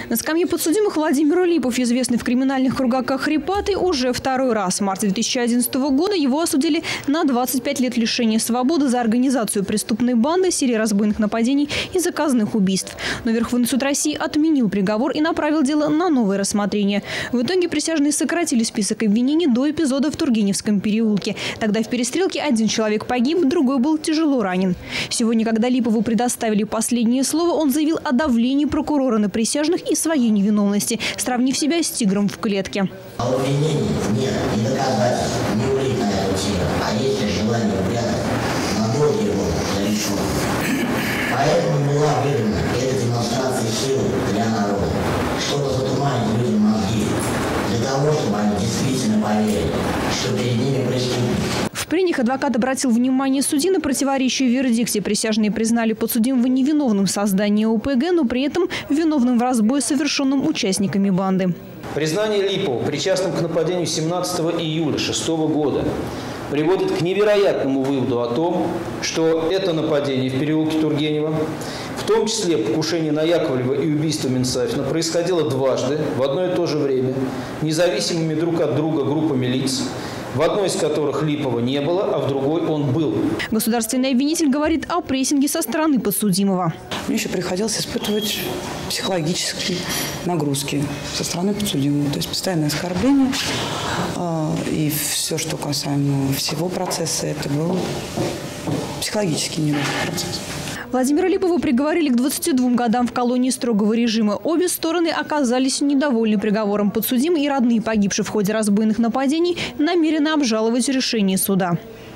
На скамье подсудимых Владимир Липов, известный в криминальных кругах как Хрипатый, уже второй раз. В марте 2011 года его осудили на 25 лет лишения свободы за организацию преступной банды, серии разбойных нападений и заказных убийств. Но Верховный суд России отменил приговор и направил дело на новое рассмотрение. В итоге присяжные сократили список обвинений до эпизода в Тургеневском переулке. Тогда в перестрелке один человек погиб, другой был тяжело ранен. Сегодня, когда Липову предоставили последнее слово, он заявил о давлении прокурора на присяжных и своей невиновности, сравнив себя с тигром в клетке. Обвинений нет, не доказательств, не улик на эту тему. А если желание упрятать, надо его зарешу. Поэтому была выдана эта демонстрация силы для народа, чтобы затуманить людям мозги, для того, чтобы они действительно поверили, что перед ними преступник. В прениях адвокат обратил внимание судьи на противоречие в вердикте. Присяжные признали подсудимого невиновным в создании ОПГ, но при этом виновным в разбое, совершенном участниками банды. Признание Липова причастным к нападению 17 июля 2006 года приводит к невероятному выводу о том, что это нападение в переулке Тургенева, в том числе покушение на Яковлева и убийство Минсафина, происходило дважды в одно и то же время, независимыми друг от друга группами лиц, в одной из которых Липова не было, а в другой он был. Государственный обвинитель говорит о прессинге со стороны подсудимого. Мне еще приходилось испытывать психологические нагрузки со стороны подсудимого. То есть постоянное оскорбление. И все, что касаемо всего процесса, это был психологически нелегкий процесс. Владимира Липова приговорили к 22 годам в колонии строгого режима. Обе стороны оказались недовольны приговором. Подсудимые и родные погибших в ходе разбойных нападений намерены обжаловать решение суда.